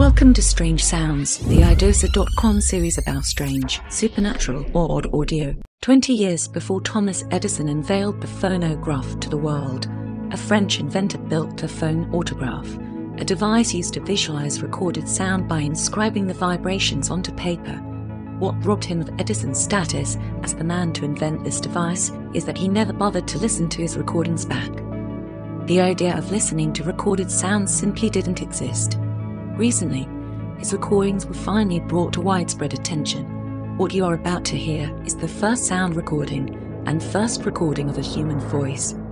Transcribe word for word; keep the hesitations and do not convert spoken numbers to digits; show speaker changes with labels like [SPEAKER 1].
[SPEAKER 1] Welcome to Strange Sounds, the iDoser dot com series about strange, supernatural, or odd audio. Twenty years before Thomas Edison unveiled the phonograph to the world, a French inventor built a phonautograph, a device used to visualize recorded sound by inscribing the vibrations onto paper. What robbed him of Edison's status as the man to invent this device is that he never bothered to listen to his recordings back. The idea of listening to recorded sounds simply didn't exist. Recently, his recordings were finally brought to widespread attention. What you are about to hear is the first sound recording and first recording of a human voice.